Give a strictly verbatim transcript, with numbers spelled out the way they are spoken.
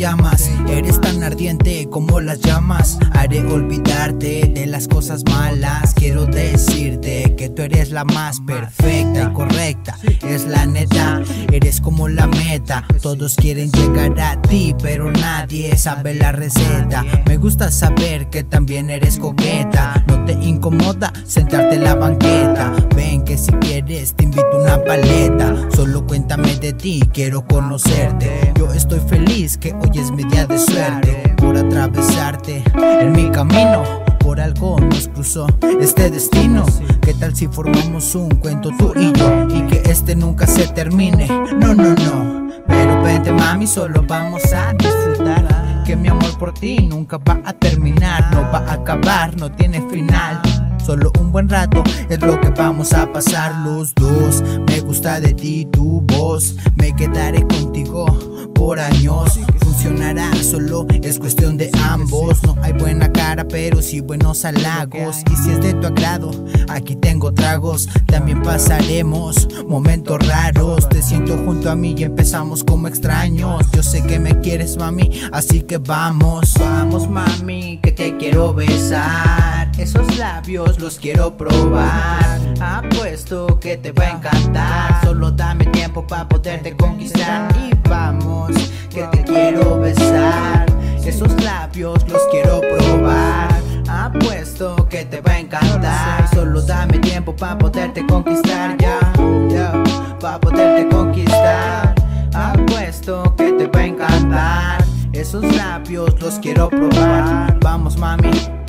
llamas. Eres tan ardiente como las llamas. Haré olvidarte de las cosas malas. Quiero decirte que tú eres la más perfecta y correcta, es la neta. Eres como la meta, todos quieren llegar a ti, pero nadie sabe la receta. Me gusta saber que también eres coqueta. No te incomoda sentarte en la banqueta. Ven que si quieres te invito una paleta. Solo cuéntame de ti, quiero conocerte. Yo estoy feliz que hoy es mi día de suerte, por atravesarte en mi camino. Por algo nos cruzó este destino. ¿Qué tal si formamos un cuento tú y yo, y que este nunca se termine? No, no, no. Pero vente mami, solo vamos a disfrutar, que mi amor por ti nunca va a terminar. No va a acabar, no tiene final. Solo un buen rato es lo que vamos a pasar los dos. Me gusta de ti tu voz, me quedaré contigo por años. Funcionará, solo es cuestión de ambos. No hay buena cara, pero sí buenos halagos. Y si es de tu agrado, aquí tengo tragos. También pasaremos momentos raros. Te siento junto a mí y empezamos como extraños. Yo sé que me quieres mami, así que vamos. Vamos mami, que te quiero besar. Esos labios los quiero probar. Apuesto que te va a encantar. Solo dame tiempo para poderte conquistar. Y vamos, que te quiero besar. Esos labios los quiero probar. Apuesto que te va a encantar. Solo dame tiempo para poderte conquistar. Ya, ya, para poderte conquistar. Apuesto que te va a encantar. Esos labios los quiero probar. Vamos mami.